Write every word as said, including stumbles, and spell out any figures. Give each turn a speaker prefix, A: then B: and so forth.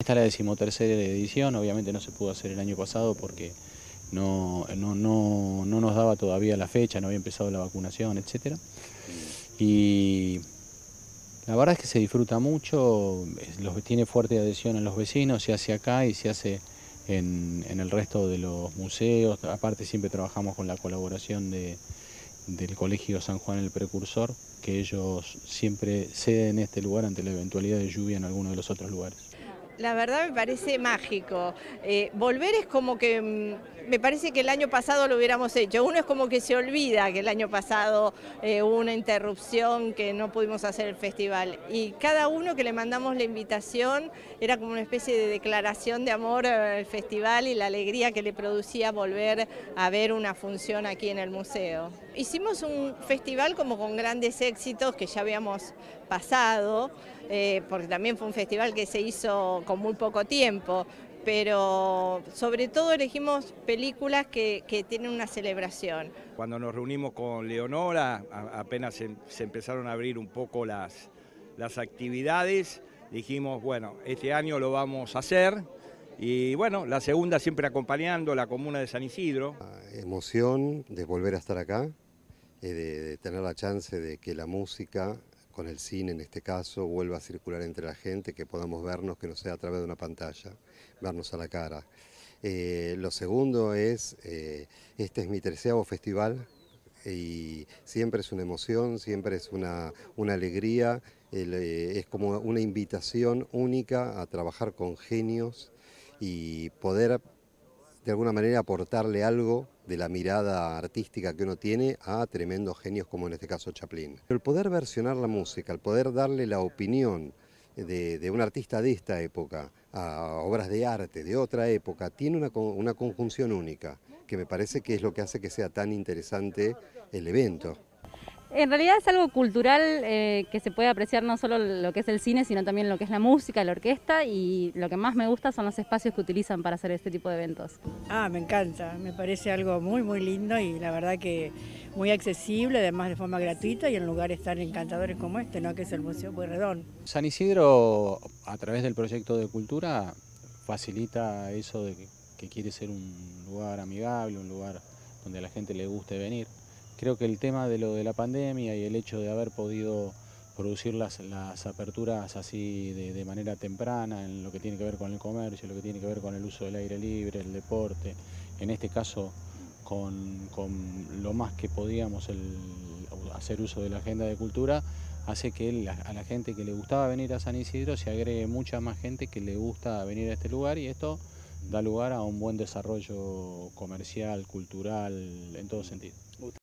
A: Esta es la decimotercera edición, obviamente no se pudo hacer el año pasado porque no, no, no, no nos daba todavía la fecha, no había empezado la vacunación, etcétera. Y la verdad es que se disfruta mucho, los, tiene fuerte adhesión en los vecinos, se hace acá y se hace en, en el resto de los museos. Aparte siempre trabajamos con la colaboración de, del Colegio San Juan el Precursor, que ellos siempre ceden este lugar ante la eventualidad de lluvia en alguno de los otros lugares.
B: La verdad me parece mágico. Eh, volver es como que, mm, me parece que el año pasado lo hubiéramos hecho. Uno es como que se olvida que el año pasado eh, hubo una interrupción, que no pudimos hacer el festival. Y cada uno que le mandamos la invitación era como una especie de declaración de amor al festival y la alegría que le producía volver a ver una función aquí en el museo. Hicimos un festival como con grandes éxitos que ya habíamos pasado, eh, porque también fue un festival que se hizo con muy poco tiempo, pero sobre todo elegimos películas que, que tienen una celebración.
C: Cuando nos reunimos con Leonora, a, apenas se, se empezaron a abrir un poco las, las actividades, dijimos, bueno, este año lo vamos a hacer. Y bueno, la segunda siempre acompañando la comuna de San Isidro.
D: La emoción de volver a estar acá, eh, de, de tener la chance de que la música, con el cine en este caso, vuelva a circular entre la gente, que podamos vernos, que no sea a través de una pantalla, vernos a la cara. Eh, lo segundo es, eh, este es mi treceavo festival y siempre es una emoción, siempre es una, una alegría, el, eh, es como una invitación única a trabajar con genios y poder de alguna manera aportarle algo de la mirada artística que uno tiene a tremendos genios como en este caso Chaplin. El poder versionar la música, el poder darle la opinión de, de un artista de esta época a obras de arte de otra época, tiene una, una conjunción única, que me parece que es lo que hace que sea tan interesante el evento.
E: En realidad es algo cultural eh, que se puede apreciar no solo lo que es el cine, sino también lo que es la música, la orquesta, y lo que más me gusta son los espacios que utilizan para hacer este tipo de eventos.
F: Ah, me encanta, me parece algo muy muy lindo y la verdad que muy accesible, además de forma gratuita y en lugares tan encantadores como este, ¿no? Que es el Museo Pueyrredón.
A: San Isidro, a través del proyecto de cultura, facilita eso de que, que quiere ser un lugar amigable, un lugar donde a la gente le guste venir. Creo que el tema de lo de la pandemia y el hecho de haber podido producir las, las aperturas así de, de manera temprana en lo que tiene que ver con el comercio, lo que tiene que ver con el uso del aire libre, el deporte, en este caso con, con lo más que podíamos el, hacer uso de la agenda de cultura, hace que la, a la gente que le gustaba venir a San Isidro se agregue mucha más gente que le gusta venir a este lugar, y esto da lugar a un buen desarrollo comercial, cultural, en todo sentido.